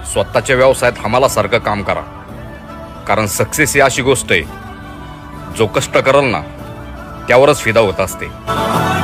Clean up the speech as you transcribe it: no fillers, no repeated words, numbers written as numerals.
स्वतःच्या व्यवसायात हमालासारखं काम करा, कारण सक्सेस ही अशी गोष्ट आहे जो कष्ट करल ना त्यावरच फिदा होत असते।